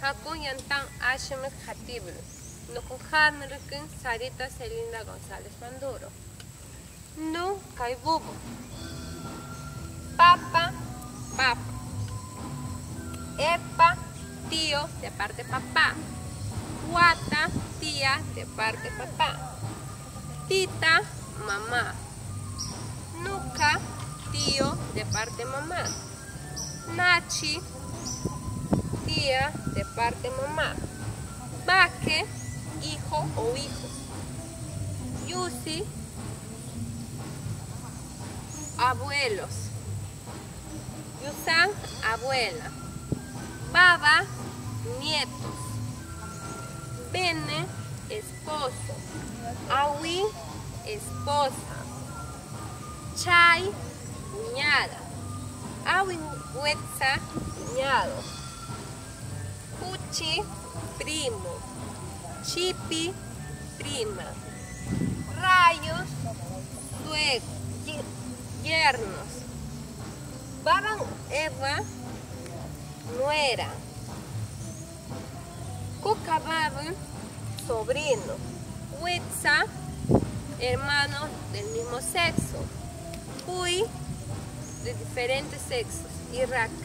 Hakun yantan Ashmet Hatibel. No con Hanrikin Sarita Celinda González Manduro. No Caibubo. Papa, papa. Epa, tío de parte papá. Guata, tía de parte papá. Tita, mamá. Nuca, tío de parte mamá. Nachi, tía de parte mamá. Baque, hijo o hijos. Yusi, abuelos. Yusan, abuela. Baba, nietos. Bene, esposo. Awi, esposa. Chay, cuñada. Awi, huetza, cuñado. Puchi, primo. Chipi, prima. Rayos, suegros, yernos. Baban Eva, nuera. Cucababan, sobrino. Huetza, hermanos del mismo sexo. Puy, de diferentes sexos. Y Raca,